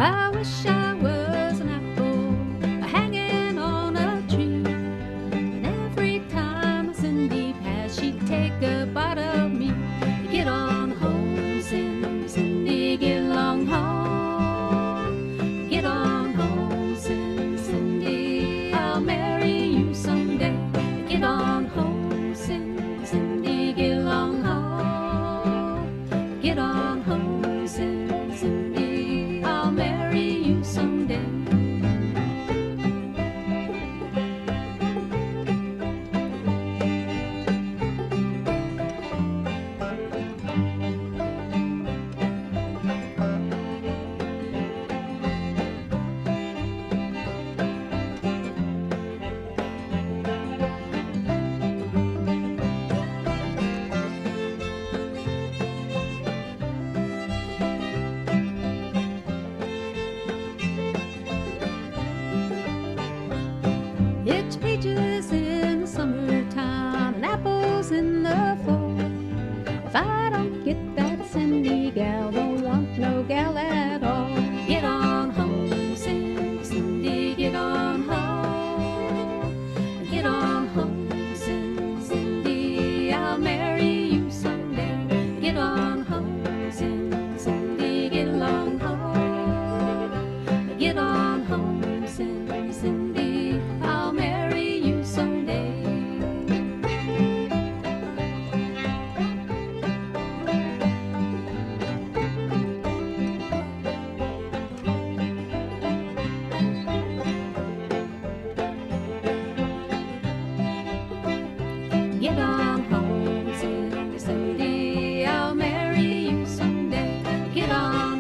I wish I was an apple hanging on a tree, and every time Cindy passed, she'd take a bite of me. Get on home, Cindy, Cindy, get along home. Get on home, Cindy, Cindy, I'll marry you someday. Get on home, Cindy, Cindy, get along home. Get on home, Cindy, Cindy, I'll marry you someday. It's peaches in the summertime and apples in the fall. If I don't get that Cindy gal, don't want no gal at all. Get on home, Cindy, Cindy, get on home. Get on home, Cindy, Cindy, I'll marry you someday. Get on home, Cindy, Cindy, get along home. Get on home, Cindy, Cindy, I'll marry you someday. Get on home, Cindy, Cindy, I'll marry you someday. Get on